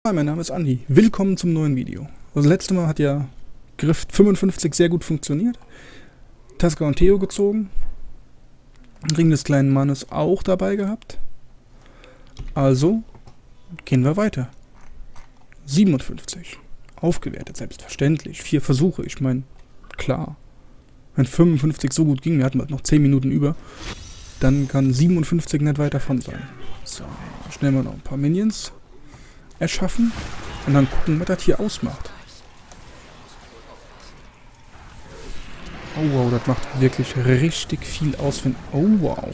Hi, mein Name ist Andi. Willkommen zum neuen Video. Das letzte Mal hat ja Griff 55 sehr gut funktioniert. Tasker und Theo gezogen. Ring des kleinen Mannes auch dabei gehabt. Also gehen wir weiter. 57. Aufgewertet, selbstverständlich. 4 Versuche, ich meine, klar. Wenn 55 so gut ging, wir hatten noch 10 Minuten über, dann kann 57 nicht weit davon sein. So, schnell mal noch ein paar Minions erschaffen und dann gucken, was das hier ausmacht. Oh wow, das macht wirklich richtig viel aus. Oh wow.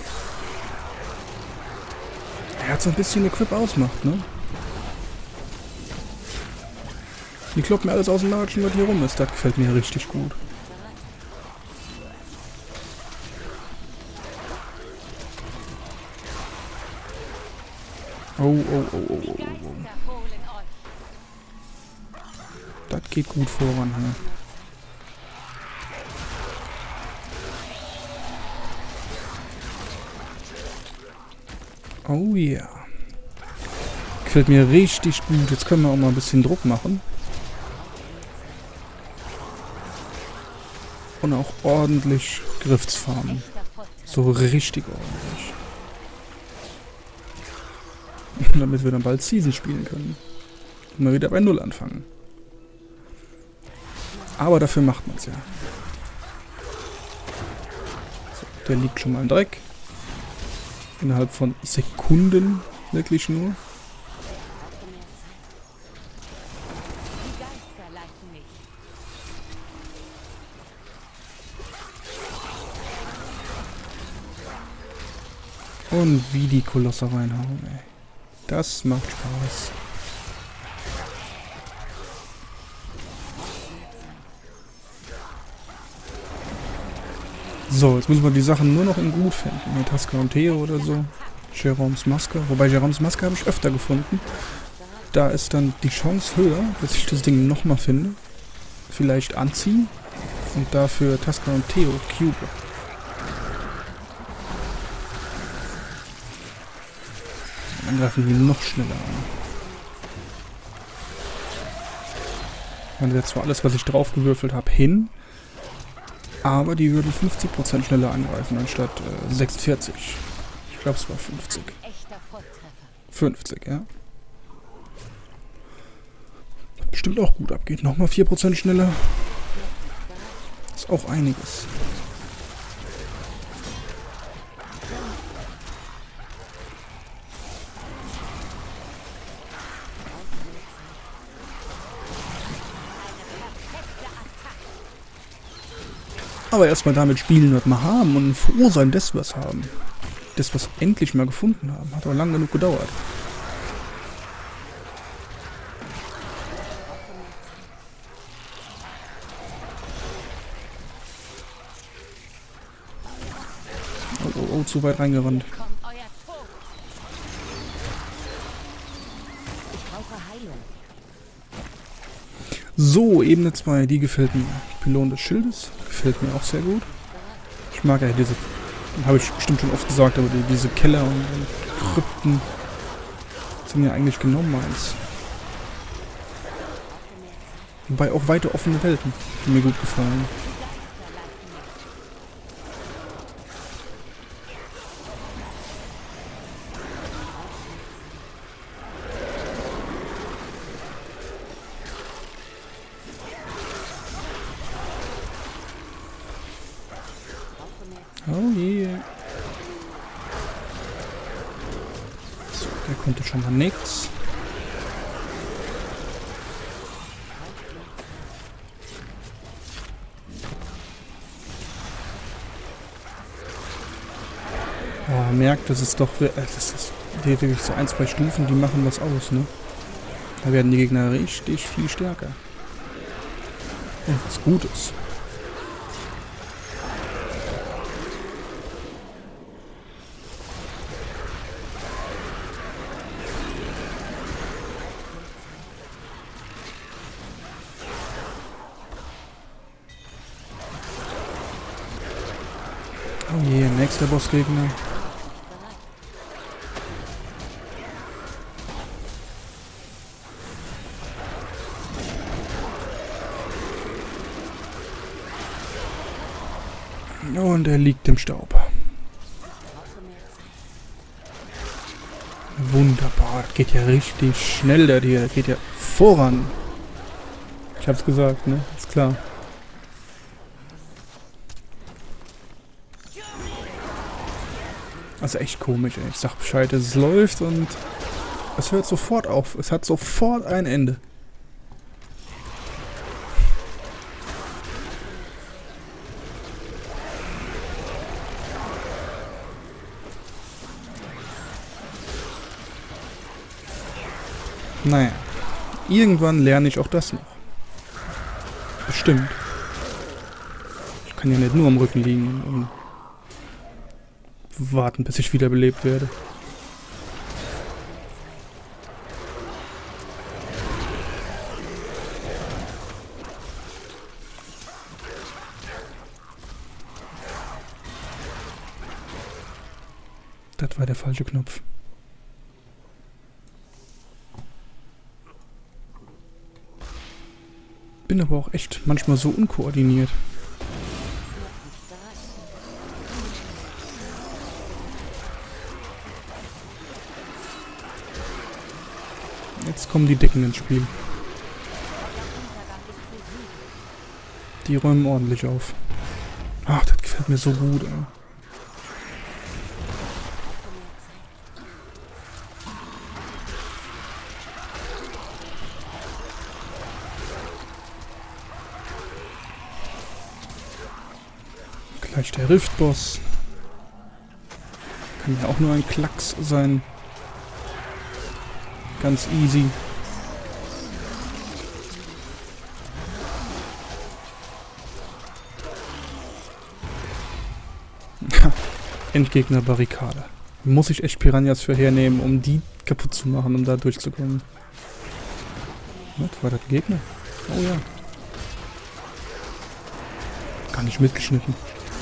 Er hat so ein bisschen Equip ausmacht, ne? Die kloppen mir alles aus dem Latschen, was hier rum ist. Das gefällt mir richtig gut. Oh, oh, oh, oh, oh, oh. Das geht gut voran, ne? Oh yeah. Gefällt mir richtig gut. Jetzt können wir auch mal ein bisschen Druck machen. Und auch ordentlich Griffs farmen. So richtig ordentlich. Damit wir dann bald Season spielen können. Und mal wieder bei Null anfangen. Aber dafür macht man es ja. So, der liegt schon mal im Dreck. Innerhalb von Sekunden wirklich nur. Und wie die Kolosse reinhauen, ey. Das macht Spaß. So, jetzt müssen wir die Sachen nur noch in gut finden. Mit Tasker und Theo oder so. Jeroms Maske. Wobei Jeroms Maske habe ich öfter gefunden. Da ist dann die Chance höher, dass ich das Ding nochmal finde. Vielleicht anziehen. Und dafür Tasker und Theo Cube. Dann greifen die noch schneller an. Dann wird zwar alles, was ich drauf gewürfelt habe, hin. Aber die würden 50% schneller angreifen, anstatt 46. Ich glaube, es war 50. 50, ja. Bestimmt auch gut abgeht. Nochmal 4% schneller. Ist auch einiges. Aber erstmal damit spielen, was wir haben und froh sein, dass wir es haben. Das, was wir endlich mal gefunden haben. Hat aber lang genug gedauert. Oh, oh, oh, zu weit reingerannt. So, Ebene 2, die gefällt mir. Pylon des Schildes gefällt mir auch sehr gut. Ich mag ja diese, habe ich bestimmt schon oft gesagt, aber diese Keller und Krypten sind ja eigentlich genau meins. Wobei auch weite offene Welten, die mir gut gefallen. Oh yeah. So, der konnte schon mal nix. Oh, man merkt, das ist doch das ist wirklich so 1-2 Stufen, die machen was aus, ne? Da werden die Gegner richtig viel stärker. Und was Gutes. Oh je, nächster Bossgegner. Und er liegt im Staub. Wunderbar. Das geht ja richtig schnell, der hier. Das geht ja voran. Ich hab's gesagt, ne? Ist klar. Das ist echt komisch, ey. Ich sag Bescheid, es läuft und es hört sofort auf. Es hat sofort ein Ende. Naja. Irgendwann lerne ich auch das noch. Bestimmt. Ich kann ja nicht nur am Rücken liegen und warten, bis ich wiederbelebt werde. Das war der falsche Knopf. Bin aber auch echt manchmal so unkoordiniert. Jetzt kommen die Decken ins Spiel. Die räumen ordentlich auf. Ach, das gefällt mir so gut, ey. Gleich der Riftboss. Kann ja auch nur ein Klacks sein. Ganz easy. Endgegner-Barrikade. Muss ich echt Piranhas für hernehmen, um die kaputt zu machen, um da durchzukommen. Was war das Gegner? Oh ja. Gar nicht mitgeschnitten.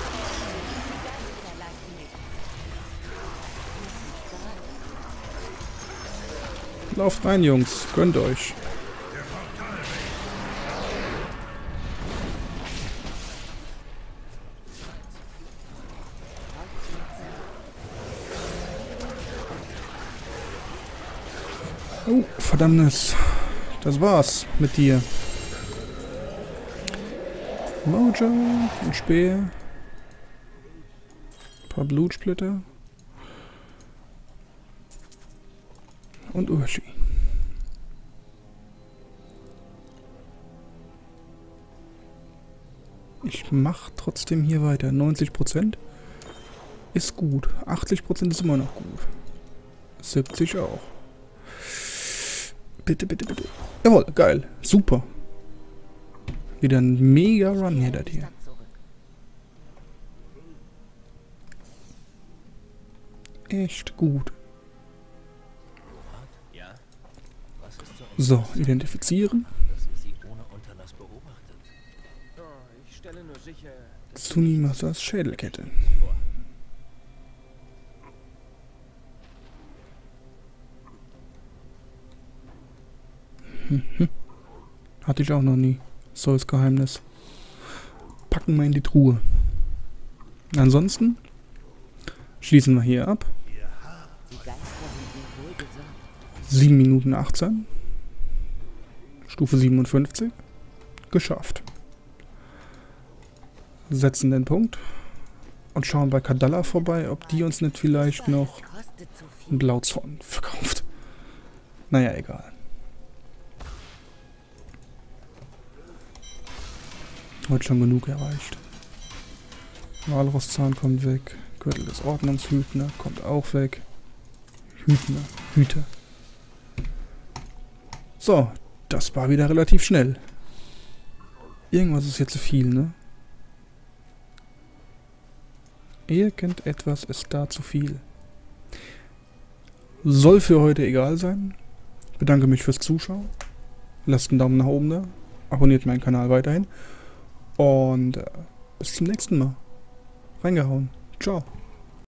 Lauft rein, Jungs. Gönnt euch. Oh, verdammtes. Das war's mit dir. Mojo und Speer. Ein paar Blutsplitter. Und Urshi. Ich mach trotzdem hier weiter. 90% ist gut. 80% ist immer noch gut. 70 auch. Bitte, bitte, bitte. Jawohl, geil. Super. Wieder ein mega Run hier, das hier. Echt gut. So, identifizieren. Tsunimasas Schädelkette. Hatte ich auch noch nie. So ist Geheimnis. Packen wir in die Truhe. Ansonsten schließen wir hier ab. 7 Minuten 18. Stufe 57. Geschafft. Setzen den Punkt. Und schauen bei Kadala vorbei, ob die uns nicht vielleicht noch einen Blauzorn verkauft. Naja, egal. Heute schon genug erreicht. Walrosszahn kommt weg. Gürtel des Ordners, Hütner kommt auch weg. Hüter. So, das war wieder relativ schnell. Irgendwas ist jetzt zu viel, ne? Irgendetwas ist da zu viel. Soll für heute egal sein. Bedanke mich fürs Zuschauen. Lasst einen Daumen nach oben da. Abonniert meinen Kanal weiterhin. Und bis zum nächsten Mal. Reingehauen. Ciao.